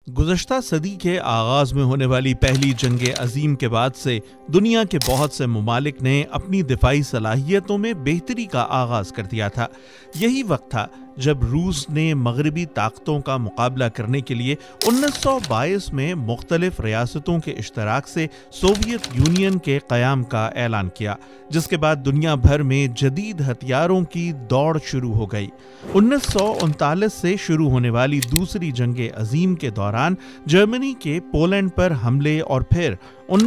गुज़श्ता सदी के आगाज़ में होने वाली पहली जंग अज़ीम के बाद से दुनिया के बहुत से ममालिक ने अपनी दिफाई सलाहियतों में बेहतरी का आगाज़ कर दिया था। यही वक्त था जब रूस ने मगरबी ताकतों का मुकाबला करने के लिए 1922 में मुख्तलिफ रियासतों के इश्तराक से सोवियत यूनियन के क़याम का ऐलान किया, जिसके बाद दुनिया भर में जदीद हथियारों की दौड़ शुरू हो गई। 1939 से शुरू होने वाली दूसरी जंग अज़ीम के दौरान जर्मनी के पोलैंड पर हमले और फिर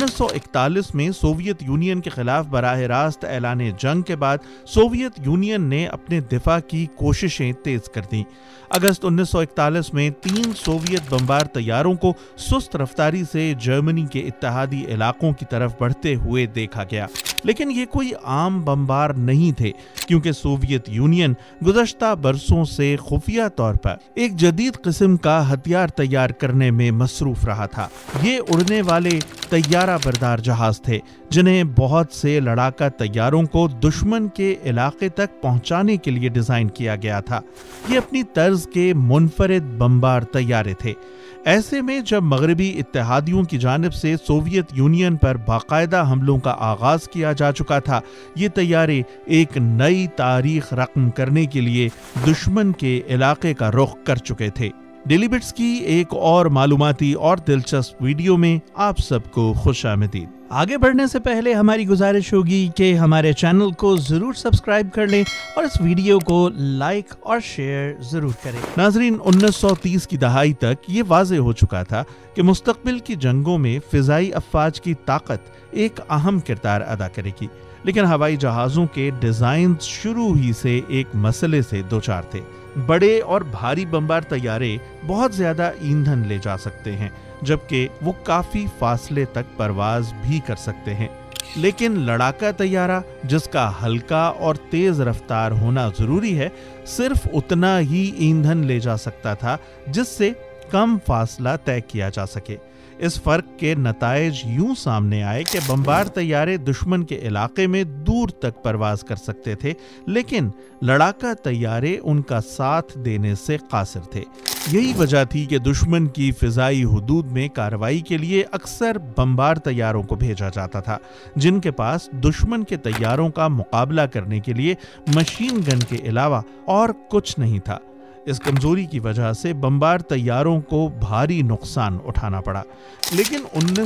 1941 में सोवियत यूनियन के खिलाफ बराह रास्त ऐलान जंग के बाद सोवियत यूनियन ने अपने दिफा की कोशिशें तेज कर दी। अगस्त 1941 में 3 सोवियत बमबार तैयारों को सुस्त रफ्तारी से जर्मनी के इत्तेहादी इलाकों की तरफ बढ़ते हुए देखा गया, लेकिन ये कोई आम बमबार नहीं थे, क्योंकि सोवियत यूनियन गुज़श्ता बरसों से खुफिया तौर पर एक जदीद किस्म का हथियार तैयार करने में मसरूफ रहा था। ये उड़ने वाले तैयारा बरदार जहाज थे, जिन्हें बहुत से लड़ाका तैयारों को दुश्मन के इलाके तक पहुंचाने के लिए डिजाइन किया गया था। ये अपनी तर्ज के मुनफरिद बमबार तैयारे थे। ऐसे में जब मगरबी इत्तेहादियों की जानिब से सोवियत यूनियन पर बाकायदा हमलों का आगाज किया जा चुका था, ये तैयारे एक नई तारीख रकम करने के लिए दुश्मन के इलाके का रुख कर चुके थे। डेली बिट्स की एक और मालूमाती और दिलचस्प वीडियो में आप सबको खुशामदीद। आगे बढ़ने से पहले हमारी गुजारिश होगी कि हमारे चैनल को जरूर सब्सक्राइब कर लें और इस वीडियो को लाइक और शेयर जरूर करें। नाजरीन, 1930 की दहाई तक ये वाज़े हो चुका था कि मुस्तकबिल की जंगों में फिजाई अफवाज की ताकत एक अहम किरदार अदा करेगी, लेकिन हवाई जहाज़ों के डिज़ाइन शुरू ही से एक मसले से दो चार थे। बड़े और भारी बमबार तैयारे बहुत ज्यादा ईंधन ले जा सकते हैं, जबकि वो काफी फासले तक परवाज भी कर सकते हैं, लेकिन लड़ाका तैयारा, जिसका हल्का और तेज रफ्तार होना जरूरी है, सिर्फ उतना ही ईंधन ले जा सकता था जिससे कम फासला तय किया जा सके। इस फर्क के नतायज यूं सामने आए कि बमबार तैयारे दुश्मन के इलाके में दूर तक परवाज कर सकते थे, लेकिन लड़ाका तैयारे उनका साथ देने से कासिर थे। यही वजह थी कि दुश्मन की फिजाई हुदूद में कार्रवाई के लिए अक्सर बमबार तैयारों को भेजा जाता था, जिनके पास दुश्मन के तैयारों का मुकाबला करने के लिए मशीन गन के अलावा और कुछ नहीं था। इस कमजोरी की वजह से बमबार तैयारों को भारी नुकसान उठाना पड़ा, लेकिन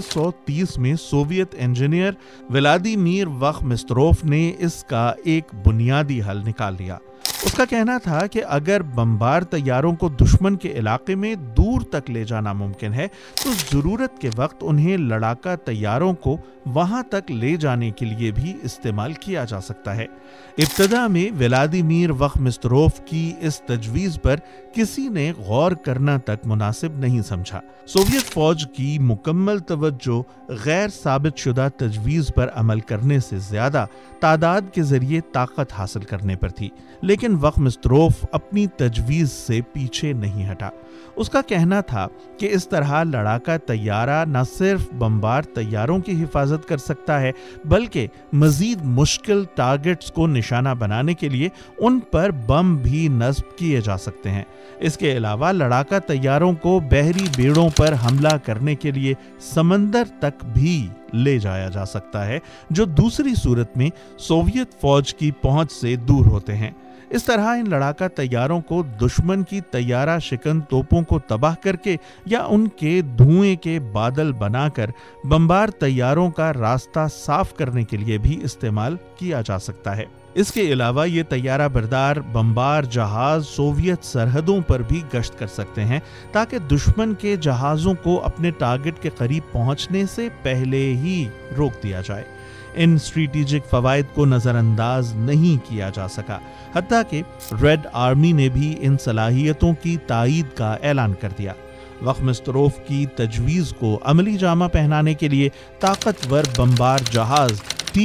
1930 में सोवियत इंजीनियर व्लादिमीर वख्मिस्त्रोफ ने इसका एक बुनियादी हल निकाल लिया। उसका कहना था कि अगर बमबार तैयारों को दुश्मन के इलाके में दूर तक ले जाना मुमकिन है, तो जरूरत के वक्त उन्हें लड़ाका तैयारों को वहां तक ले जाने के लिए भी इस्तेमाल किया जा सकता है। इब्तदा में व्लादिमीर वख्मिस्त्रोफ की इस तजवीज पर किसी ने गौर करना तक मुनासिब नहीं समझा। सोवियत फौज की मुकम्मल तवज्जो गैर साबित शुदा तजवीज पर अमल करने से ज्यादा तादाद के जरिए ताकत हासिल करने पर थी, लेकिन वख्मिस्त्रोफ अपनी तजवीज से पीछे नहीं हटा। उसका कहना था कि इस तरह लड़ाका तैयारा न सिर्फ बमबार तैयारों की हिफाजत कर सकता है, बल्कि मजीद मुश्किल टारगेट्स को निशाना बनाने के लिए उन पर बम भी नस्ब किए जा सकते हैं। इसके अलावा लड़ाका तैयारों को बहरी बेड़ों पर हमला करने के लिए समंदर तक भी ले जाया जा सकता है, जो दूसरी सूरत में सोवियत फौज की पहुंच से दूर होते हैं। इस तरह इन लड़ाका तैयारों को दुश्मन की तैयारा शिकन तोपों को तबाह करके या उनके धुएं के बादल बनाकर बमबार तैयारों का रास्ता साफ करने के लिए भी इस्तेमाल किया जा सकता है। इसके अलावा ये तैयारा बरदार बमबार जहाज सोवियत सरहदों पर भी गश्त कर सकते हैं, ताकि दुश्मन के जहाज़ों को अपने टारगेट के करीब पहुंचने से पहले ही रोक दिया जाए। इन स्ट्रेटेजिक फवायद को नज़रअंदाज नहीं किया जा सका, हत्ता कि रेड आर्मी ने भी इन सलाहियतों की तायीद का ऐलान कर दिया। वख्मिस्त्रोफ की तजवीज़ को अमली जामा पहनाने के लिए ताकतवर बमबार जहाज़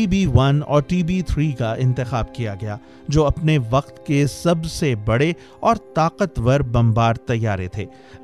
TB1 और TB3 का इंतखाब किया गया, जो अपने वक्त के सबसे बड़े और ताकतवर बमबार तैयारे थे।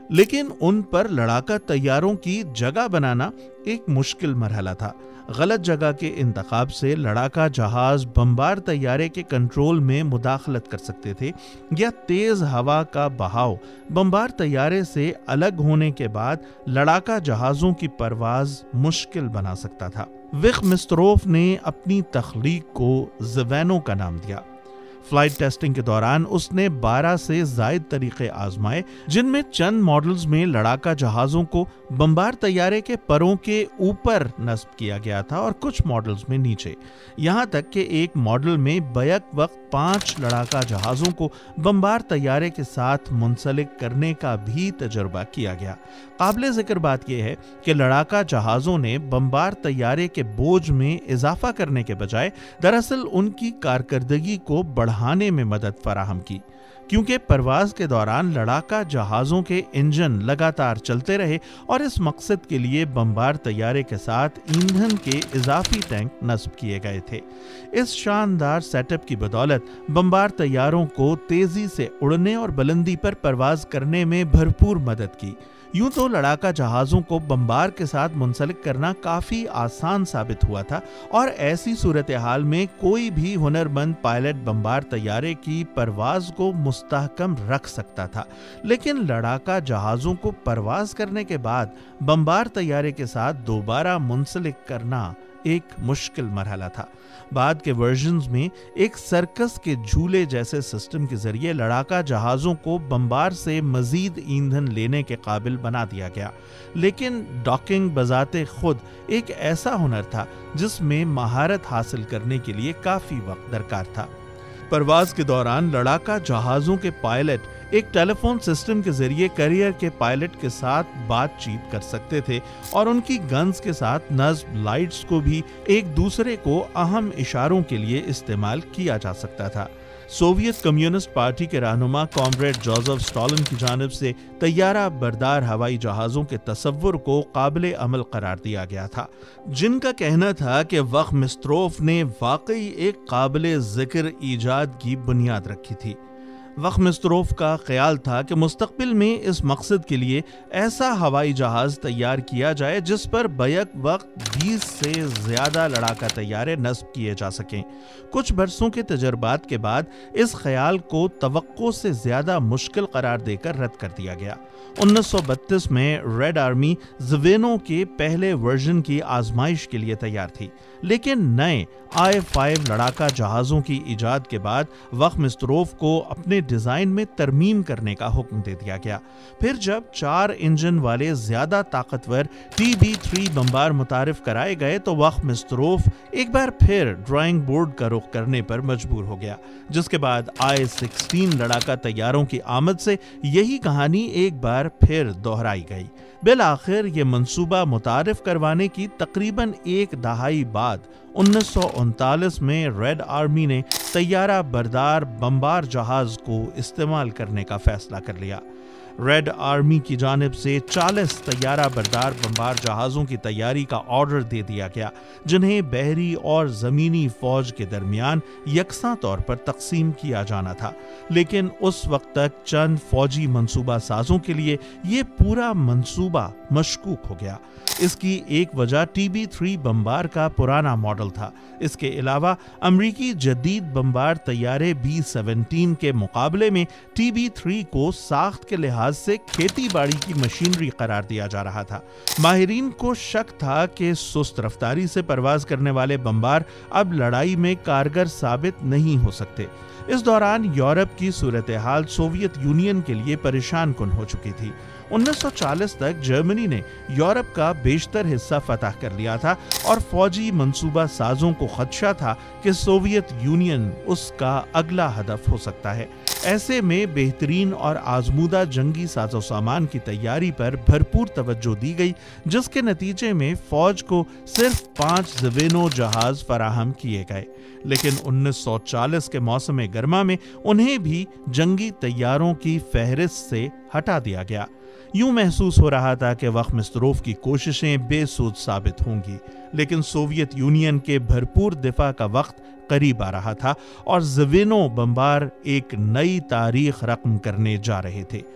लेकिन उन पर लड़ाका तैयारों की जगह बनाना एक मुश्किल मरहला था। गलत जगह के इंतखाब से लड़ाका जहाज बमबार तैयारे के कंट्रोल में मुदाखलत कर सकते थे, या तेज हवा का बहाव बमबार तैयारे से अलग होने के बाद लड़ाका जहाजों की परवाज मुश्किल बना सकता था। विख्मिस्त्रोफ ने अपनी तख्लीक को ज़वेनो का नाम दिया। फ्लाइट टेस्टिंग के दौरान उसने 12 से ज़ायद तरीके आजमाए, जिनमें चंद मॉडल्स में लड़ाका जहाज़ों को बमबार तैयारे के परों के ऊपर नस्ब किया गया था और कुछ मॉडल्स में नीचे। यहाँ तक कि एक मॉडल में बैक वक्त 5 लड़ाका जहाज़ों को बमबार तैयारे के साथ मुंसलिक करने का भी तजर्बा किया गया। काबिल ज़िक्र बात यह है कि लड़ाका जहाज़ों ने बमबार तैयारे के बोझ में इजाफा करने के बजाय दरअसल उनकी कारकर्दगी को बढ़ाने में मदद फराहम की, क्योंकि परवाज के दौरान लड़ाका जहाज़ों के इंजन लगातार चलते रहे और इस मकसद के लिए बमबार तैयारे के साथ ईंधन के इजाफी टैंक नस्ब किए गए थे। इस शानदार सेटअप की बदौलत बमबार तैयारों को तेजी से उड़ने और बुलंदी पर परवाज करने में भरपूर मदद की। यूं तो लड़ाका जहाज़ों को बमबार के साथ मुंसलिक करना काफ़ी आसान साबित हुआ था और ऐसी सूरत हाल में कोई भी हुनरमंद पायलट बमबार तैयारे की परवाज को मुस्तहकम रख सकता था, लेकिन लड़ाका जहाज़ों को परवाज करने के बाद बमबार तैयारे के साथ दोबारा मुंसलिक करना एक मुश्किल मरहला था। बाद के वर्जन्स में एक सर्कस के झूले जैसे सिस्टम के जरिए लड़ाका जहाज़ों को बमबार से मजीद ईंधन लेने के काबिल बना दिया गया, लेकिन डॉकिंग बजाते खुद एक ऐसा हुनर था जिसमें महारत हासिल करने के लिए काफ़ी वक्त दरकार था। परवाज के दौरान लड़ाका जहाज़ों के पायलट एक टेलीफोन सिस्टम के जरिए कैरियर के पायलट के साथ बातचीत कर सकते थे और उनकी गन्स के साथ नस्ब लाइट्स को भी एक दूसरे को अहम इशारों के लिए इस्तेमाल किया जा सकता था। सोवियत कम्युनिस्ट पार्टी के रहनुमा कॉमरेड जोसेफ स्टालिन की जानिब से तैयारा बरदार हवाई जहाज़ों के तसव्वुर को काबिल अमल करार दिया गया था, जिनका कहना था कि वख्मिस्त्रोफ ने वाकई एक काबिल ज़िक्र ईजाद की बुनियाद रखी थी। वख्मिस्त्रोफ का ख्याल था कि मुस्तकबिल में इस मकसद के लिए ऐसा हवाई जहाज़ तैयार किया जाए जिस पर बैक वक्त 20 से ज़्यादा लड़ाका तैयारे नस्ब किए जा सकें। कुछ बरसों के तजर्बात के बाद इस ख्याल को तवक्को से ज़्यादा मुश्किल करार देकर रद्द कर दिया गया। 1932 में रेड आर्मी ज़वेनो के पहले वर्जन की आजमाइश के लिए तैयार थी, लेकिन नए I-5 लड़ाका जहाज़ों की इजाद के बाद वख्मिस्त्रोफ को अपने डिज़ाइन में तरमीम करने का हुक्म दे दिया गया। फिर जब 4 इंजन वाले ज़्यादा ताकतवर TB3 बमबार मुतारिफ कराए गए तो वख्मिस्त्रोफ एक बार फिर ड्राइंग बोर्ड का रुख करने पर मजबूर हो गया, जिसके बाद I-16 लड़ाका तैयारों की आमद से यही कहानी एक बार फिर दोहराई गई। बिल आखिर ये मंसूबा मुतारिफ करवाने की तकरीबन एक दहाई बाद 1939 में रेड आर्मी ने तैयारा बरदार बमबार जहाज को इस्तेमाल करने का फैसला कर लिया। रेड आर्मी की जानिब से 40 तैयारा बरदार बमबार जहाज़ों की तैयारी का ऑर्डर दे दिया गया, जिन्हें बहरी और ज़मीनी फ़ौज के दरमियान यकसां तौर पर तकसीम किया जाना था, लेकिन उस वक्त तक चंद फ़ौजी मंसूबा साजों के लिए ये पूरा मंसूबा मशकूक हो गया। इसकी एक वजह TB3 बमबार का पुराना मॉडल था। इसके अलावा अमरीकी जदीद बमबार तैयारे B-17 के मुकाबले में TB3 को साख्त के लिहाज से खेती बाड़ी की मशीनरी करार दिया जा रहा था। माहिरीन को शक था कि सुस्त रफ्तारी से परवाज करने वाले बमबार अब लड़ाई में कारगर साबित नहीं हो सकते। इस दौरान यूरोप की सूरत हाल सोवियत यूनियन के लिए परेशान कुन हो चुकी थी। 1940 तक जर्मनी ने यूरोप का बेशतर हिस्सा फतह कर लिया था और फौजी मंसूबा साजों को खदशा था कि सोवियत यूनियन उसका अगला हदफ हो सकता है। ऐसे में बेहतरीन और आजमूदा जंगी साजो सामान की तैयारी पर भरपूर तवज्जो दी गई, जिसके नतीजे में फौज को सिर्फ 5 ज़वेनो जहाज फराहम किए गए, लेकिन 1940 के मौसम गर्मा में उन्हें भी जंगी तैयारों की फहरिस्त से हटा दिया गया। यूं महसूस हो रहा था कि वख्मिस्त्रोफ की कोशिशें बेसूद साबित होंगी, लेकिन सोवियत यूनियन के भरपूर दिफा का वक्त करीब आ रहा था और ज़वेनो बमबार एक नई तारीख रकम करने जा रहे थे।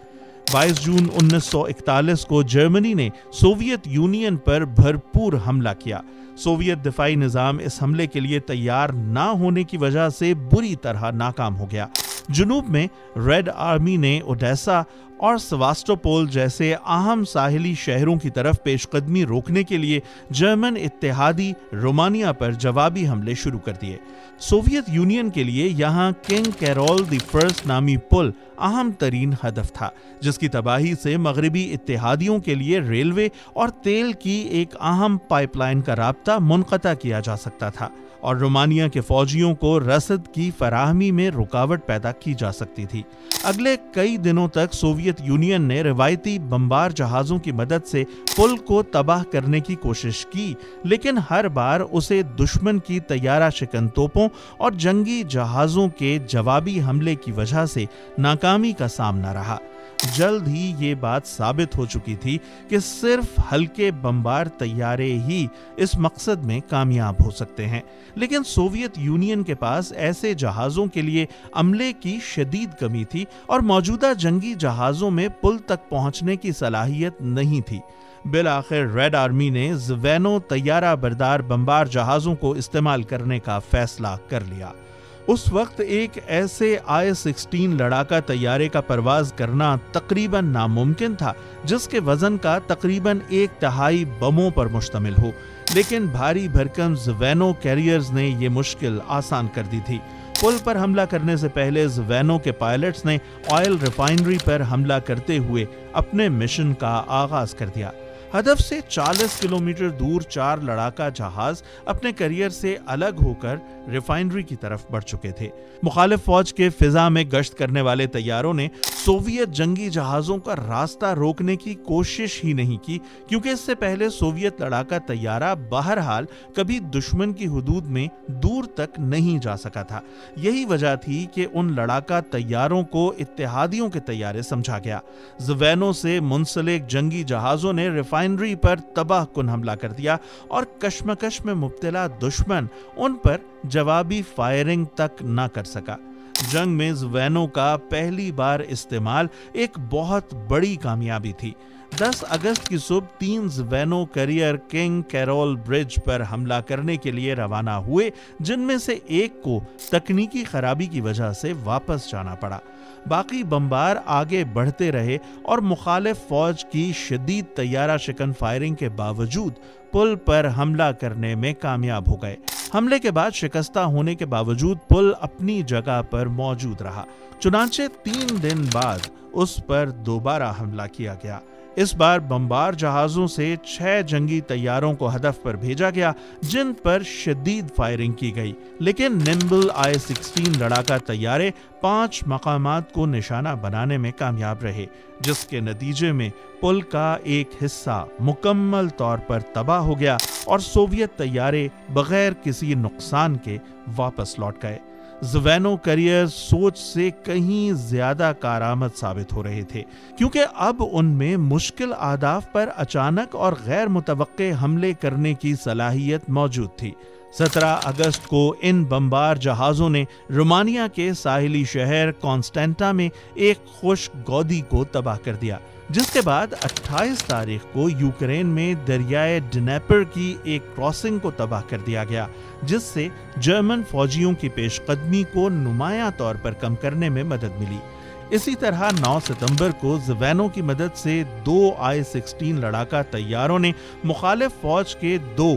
22 जून 1941 को जर्मनी ने सोवियत यूनियन पर भरपूर हमला किया। सोवियत दिफाई निजाम इस हमले के लिए तैयार ना होने की वजह से बुरी तरह नाकाम हो गया। जुनूब में रेड आर्मी ने ओडेसा और सेवास्टोपोल जैसे अहम साहिली शहरों की तरफ पेशकदमी रोकने के लिए जर्मन इत्तेहादी रोमानिया पर जवाबी हमले शुरू कर दिए। सोवियत यूनियन के लिए यहाँ किंग कैरोल द फर्स्ट नामी पुल अहम तरीन हदफ था, जिसकी तबाही से मगरबी इत्तेहादियों के लिए रेलवे और तेल की एक अहम पाइपलाइन का राब्ता मुनक़ता किया जा सकता था और रोमानिया के फौजियों को रसद की फराहमी में रुकावट पैदा की जा सकती थी। अगले कई दिनों तक सोवियत यूनियन ने रिवायती बमबार जहाजों की मदद से पुल को तबाह करने की कोशिश की, लेकिन हर बार उसे दुश्मन की तैयारा शिकन तोपों और जंगी जहाजों के जवाबी हमले की वजह से नाकामी का सामना रहा। जल्द ही ये बात साबित हो चुकी थी कि सिर्फ हल्के बमबार तैयारे ही इस मकसद में कामयाब हो सकते हैं, लेकिन सोवियत यूनियन के पास ऐसे जहाजों के लिए अमले की शदीद कमी थी और मौजूदा जंगी जहाजों में पुल तक पहुंचने की सलाहियत नहीं थी। बिलाखिर रेड आर्मी ने ज़वेनो तैयारा बरदार बमबार जहाजों को इस्तेमाल करने का फैसला कर लिया। उस वक्त एक ऐसे I-16 लड़ाका तैयारे का परवाज करना तकरीबन नामुमकिन था जिसके वजन का तकरीबन 1/3 बमों पर मुश्तमिल हो, लेकिन भारी भरकम ज़वेनो कैरियर्स ने ये मुश्किल आसान कर दी थी। पुल पर हमला करने से पहले ज़वेनो के पायलट्स ने ऑयल रिफाइनरी पर हमला करते हुए अपने मिशन का आगाज कर दिया। हदफ से 40 किलोमीटर दूर 4 लड़ाका जहाज अपने करियर से अलग होकर रिफाइनरी की तरफ बढ़ चुके थे। मुखालिफ फौज के फिजा में गश्त करने वाले तैयारों ने सोवियत जंगी जहाजों का रास्ता रोकने की कोशिश ही नहीं की, क्योंकि इससे पहले सोवियत लड़ाका तैयारा बहरहाल कभी दुश्मन की हुदूद में दूर तक नहीं जा सका था। यही वजह थी कि उन लड़ाका तैयारों को इत्तेहादियों के तैयारे समझा गया। ज़वेनो से मुंसलिक जंगी जहाजों ने रिफाइनरी पर तबाह कुन हमला कर दिया और कश्मकश में मुब्तला दुश्मन उन पर जवाबी फायरिंग तक न कर सका। जंग में ज़वेनो का पहली बार इस्तेमाल एक बहुत बड़ी कामयाबी थी। 10 अगस्त की सुबह 3 ज़वेनो कैरियर किंग कैरोल ब्रिज पर हमला करने के लिए रवाना हुए, जिनमें से एक को तकनीकी खराबी की वजह से वापस जाना पड़ा। बाकी बमबार आगे बढ़ते रहे और मुखालिफ फौज की शदीद तैयारा शिकन फायरिंग के बावजूद पुल पर हमला करने में कामयाब हो गए। हमले के बाद शिकस्ता होने के बावजूद पुल अपनी जगह पर मौजूद रहा। चुनांचे 3 दिन बाद उस पर दोबारा हमला किया गया। इस बार बमबार जहाजों से 6 जंगी तैयारों को हदफ पर भेजा गया, जिन पर शदीद फायरिंग की गई, लेकिन निम्बल I-16 लड़ाका तैयारे 5 मकामात को निशाना बनाने में कामयाब रहे, जिसके नतीजे में पुल का एक हिस्सा मुकम्मल तौर पर तबाह हो गया और सोवियत तैयारे बगैर किसी नुकसान के वापस लौट गए। ज़वेनो कैरियर सोच से कहीं ज्यादा कारआमद साबित हो रहे थे, क्योंकि अब उनमें मुश्किल आदाफ पर अचानक और गैर मुतवक्के हमले करने की सलाहियत मौजूद थी। 17 अगस्त को इन बमबार जहाजों ने रोमानिया के साहिली शहर कॉन्स्टेंटा में एक खुश गौदी को तबाह कर दिया, जिसके बाद 28 तारीख को यूक्रेन में दरियाए ड्नेपर की एक क्रॉसिंग को तबाह कर दिया गया, जिससे जर्मन फौजियों की पेशकदमी को नुमायां तौर पर कम करने में मदद मिली। इसी तरह 9 सितंबर को ज़वेनो की मदद से 2 I-16 लड़ाका तैयारों ने मुखालिफ फौज के 2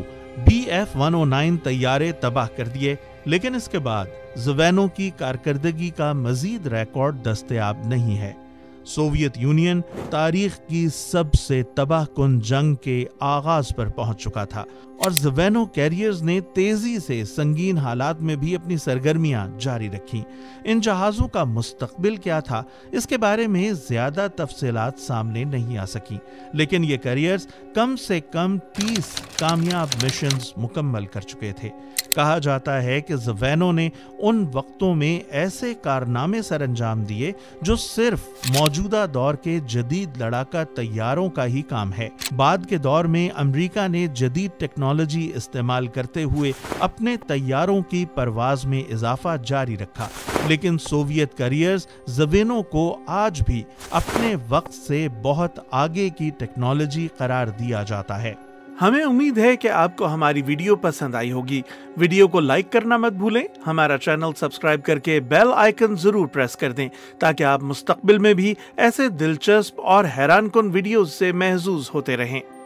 Bf-109 तैयारे तबाह कर दिए, लेकिन इसके बाद ज़वेनो की कारकर्दगी का मजीद रिकॉर्ड दस्तयाब नहीं है। सोवियत यूनियन तारीख की सबसे तबाहकुन जंग के आगाज पर पहुंच चुका था और ज़वेनो कैरियर्स ने तेजी से संगीन हालात में भी अपनी सरगर्मियां जारी रखी। इन जहाजों का मुस्तकबिल क्या था, इसके बारे में ज्यादा तफसीलात सामने नहीं आ सकी, लेकिन ये कैरियर्स कम से कम 30 कामयाब मिशंस मुकम्मल कर चुके थे। कहा जाता है कि ज़वेनो ने उन वक्तों में ऐसे कारनामे सर अंजाम दिए जो सिर्फ मौजूदा दौर के जदीद लड़ाका तैयारों का ही काम है। बाद के दौर में अमेरिका ने जदीद टेक्नोलॉजी इस्तेमाल करते हुए अपने तैयारों की परवाज में इजाफा जारी रखा। लेकिन सोवियत करियर्स ज़वेनो को आज भी अपने वक्त से बहुत आगे की टेक्नोलॉजी करार दिया जाता है। हमें उम्मीद है कि आपको हमारी वीडियो पसंद आई होगी। वीडियो को लाइक करना मत भूलें, हमारा चैनल सब्सक्राइब करके बेल आइकन जरूर प्रेस कर दें ताकि आप मुस्तकबिल में भी ऐसे दिलचस्प और हैरानकुन वीडियोस से महजूज होते रहें।